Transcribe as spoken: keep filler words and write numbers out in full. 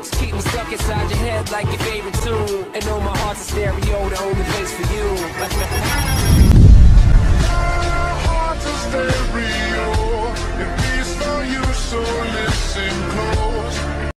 Keep me stuck inside your head like your favorite tune.